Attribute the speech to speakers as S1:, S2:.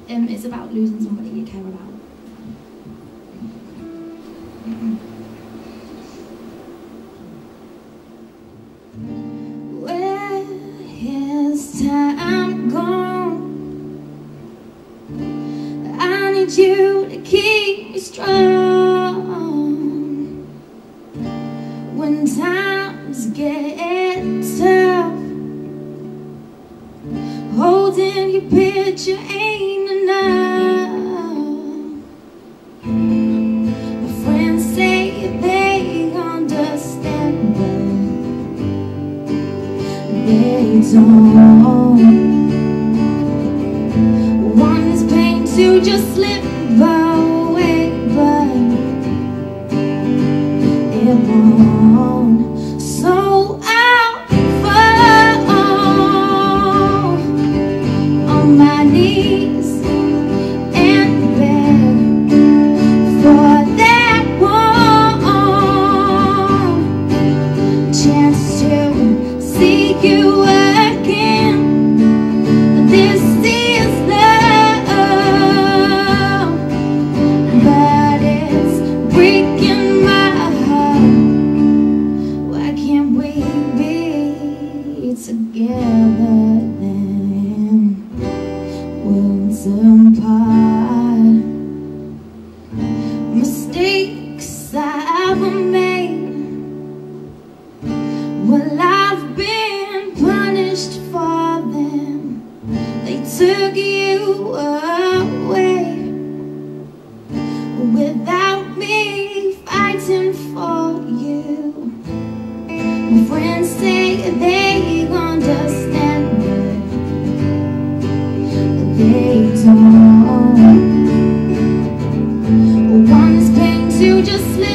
S1: It's about losing somebody you care about. Where has time gone? I need you to keep me strong when times get tough. Holding your picture ain't enough. My friends say they understand, but they don't. One's pain to just slip away, but it won't. So I'll fall on my knees and beg for that one chance to see you again. This is love, but it's breaking my heart. Why can't we be together then? Worlds apart. Mistakes I've made, well, I've been punished for them. They took you away without me fighting for you. My friends say they understand, but they don't. One's pain to just live